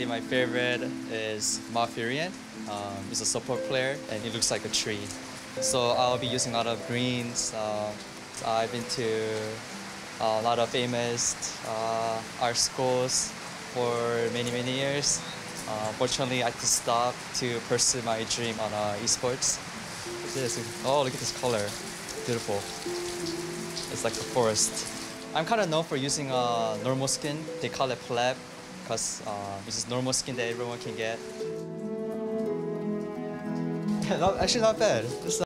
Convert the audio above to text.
Actually, my favorite is Malfurion. He's a support player and he looks like a tree. So I'll be using a lot of greens. I've been to a lot of famous art schools for many years. Fortunately, I could stop to pursue my dream on esports. Oh, look at this color. Beautiful. It's like a forest. I'm kind of known for using normal skin. They call it pleb because this is normal skin that everyone can get. Actually not bad.